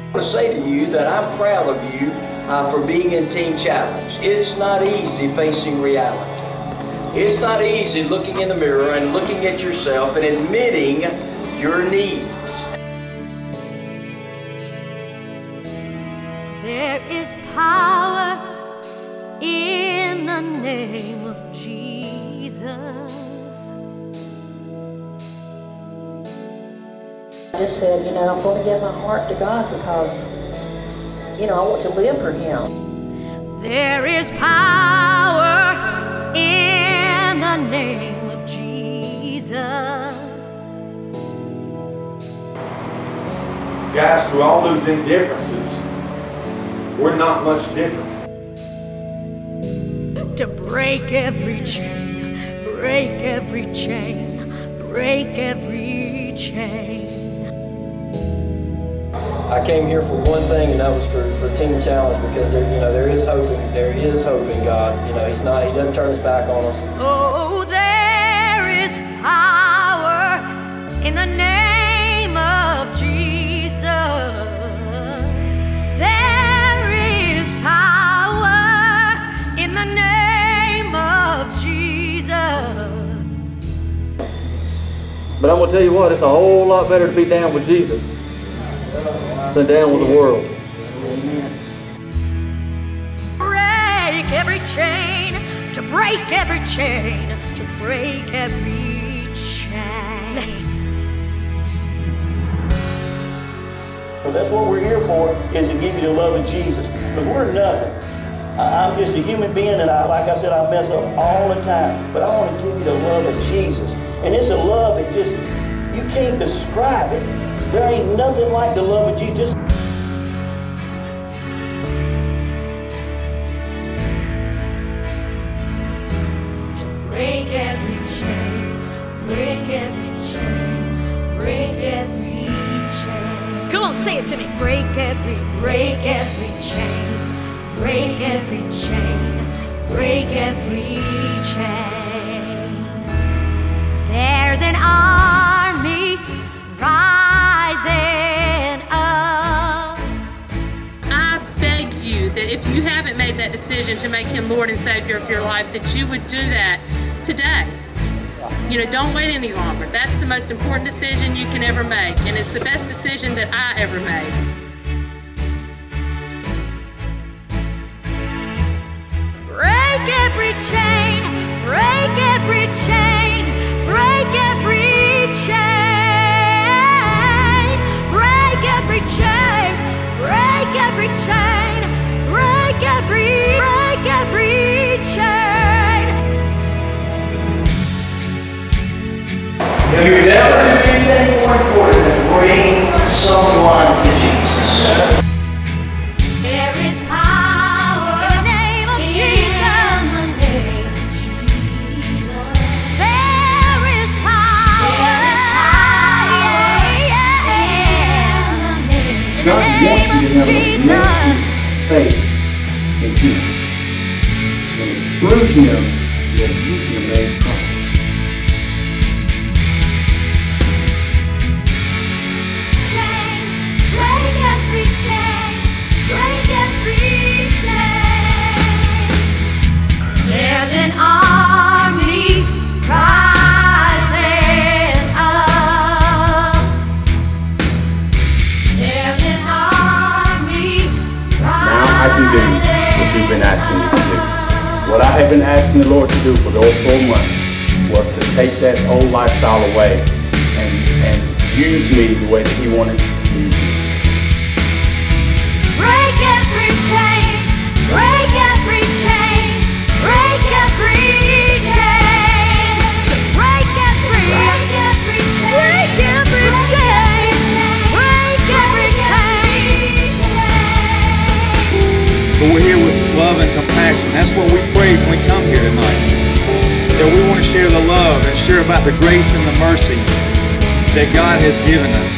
I want to say to you that I'm proud of you for being in Teen Challenge. It's not easy facing reality. It's not easy looking in the mirror and looking at yourself and admitting your needs. There is power in the name of Jesus. I just said, you know, I'm going to give my heart to God because, you know, I want to live for Him. There is power in the name of Jesus. Guys, through all those indifferences, we're not much different. To break every chain, break every chain, break every chain. I came here for one thing, and that was for Teen Challenge, because there is hope in God. You know, He doesn't turn His back on us. Oh, there is power in the name of Jesus. There is power in the name of Jesus. But I'm going to tell you what, it's a whole lot better to be down with Jesus than down with the world. Break every chain, to break every chain, to break every chain. Let's. Well, that's what we're here for, is to give you the love of Jesus. Because we're nothing. I'm just a human being, and like I said, I mess up all the time. But I want to give you the love of Jesus. And it's a love that just, you can't describe it. There ain't nothing like the love of Jesus. To break every chain, break every chain, break every chain. Come on, say it to me. Break every chain, break every chain, break every chain. There's an army rising up. I beg you that if you haven't made that decision to make Him Lord and Savior of your life, that you would do that today. You know, don't wait any longer. That's the most important decision you can ever make, and it's the best decision that I ever made. Break every chain, break every chain, break every chain, break every chain, break every chain, break every chain. You never do anything more important than bring someone to Jesus. There is power in the name of Jesus. There is power in the name of Jesus. Faith in Him. And it's through Him that you can raise Christ. Chain, break every chain, break every chain. There's an army rising up. There's an army rising up. Now I can do what you've been asking me to do. What I have been asking the Lord to do for those 4 months was to take that old lifestyle away and use me the way that He wanted to use me. Break every chain, break every chain, break every chain. To break every chain, break every chain, break every chain. But we're here with love and compassion. That's what we pray when we come here tonight. That we want to share the love and share about the grace and the mercy that God has given us.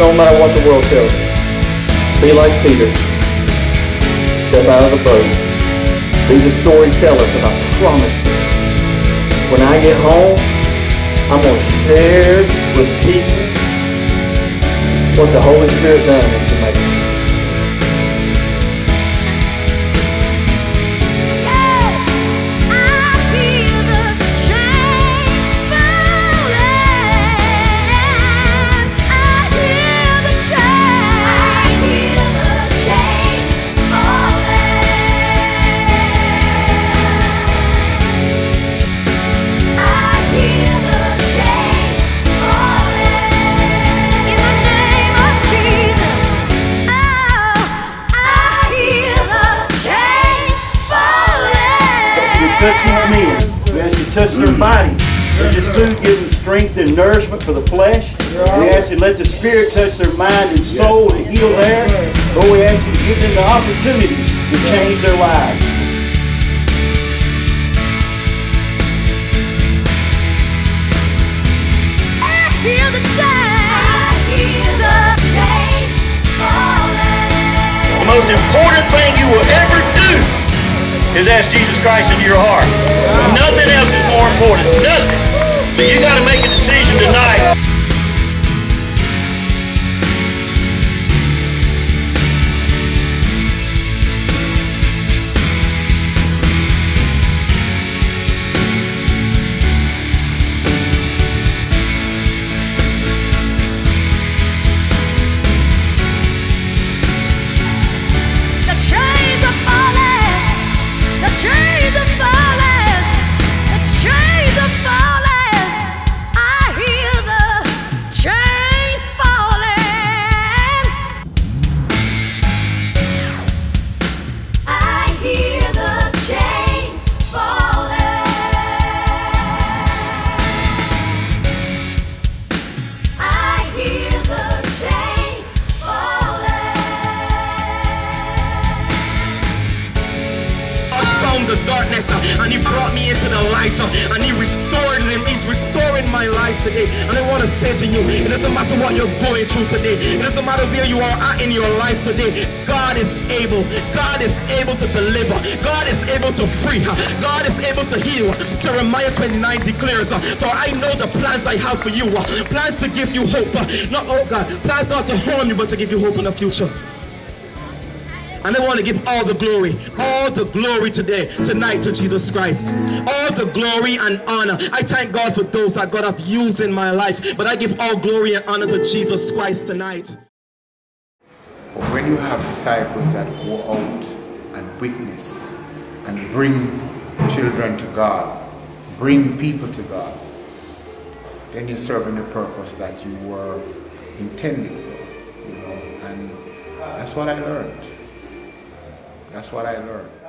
no matter what the world tells me. Be like Peter. Step out of the boat. Be the storyteller, because I promise you, when I get home, I'm going to share with people what the Holy Spirit done in Jamaica. Touch each meal. We ask you to touch their bodies. Let this food give them strength and nourishment for the flesh. We ask you to let the Spirit touch their mind and soul and heal there. Lord, we ask you to give them the opportunity to change their lives. I hear the chains falling. The most important thing you will ever do is ask Jesus Christ into your heart. Nothing else is more important. Nothing. So you got to make a decision tonight. The darkness and he brought me into the light and he restored him. He's restoring my life today. And I want to say to you, it doesn't matter what you're going through today. It doesn't matter where you are at in your life today. God is able. God is able to deliver. God is able to free. God is able to heal. Jeremiah 29 declares, for I know the plans I have for you. Plans to give you hope. Not, oh God, plans not to harm you, but to give you hope in the future. And I want to give all the glory today, tonight to Jesus Christ. All the glory and honor. I thank God for those that God have used in my life, but I give all glory and honor to Jesus Christ tonight. But when you have disciples that go out and witness and bring children to God, bring people to God, then you're serving the purpose that you were intended for, you know, and that's what I learned. That's what I learned.